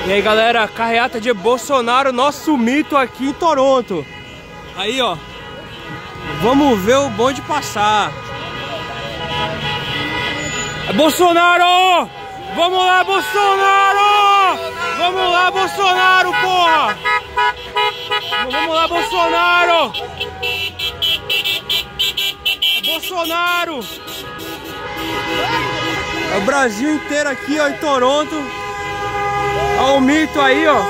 E aí, galera, carreata de Bolsonaro, nosso mito aqui em Toronto. Aí, ó, vamos ver o bonde passar. É Bolsonaro! Vamos lá, Bolsonaro! Vamos lá, Bolsonaro, porra! Vamos lá, Bolsonaro! Bolsonaro! É o Brasil inteiro aqui, ó, em Toronto. Olha o mito aí, ó.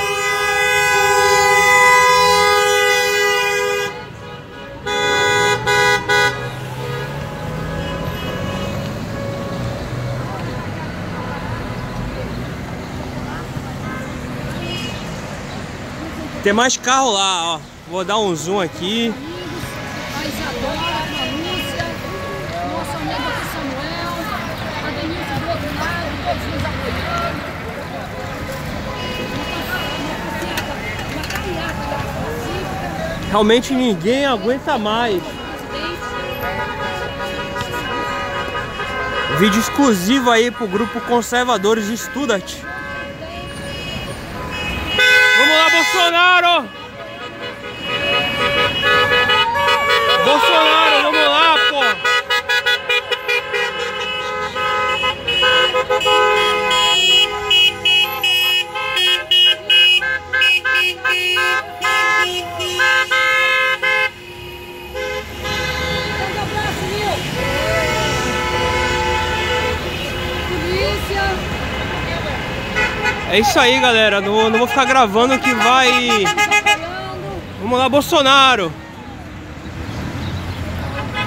Tem mais carro lá, ó. Vou dar um zoom aqui. A Isadora, a Lúcia, nosso amigo aqui Samuel, a Denise do outro lado, todos nos apoiando. Realmente ninguém aguenta mais. Vídeo exclusivo aí pro grupo Conservadores de Stuttgart. Vamos lá, Bolsonaro! Bolsonaro, vamos lá, pô! É isso aí, galera. Não vou ficar gravando que vai. Vamos lá, Bolsonaro!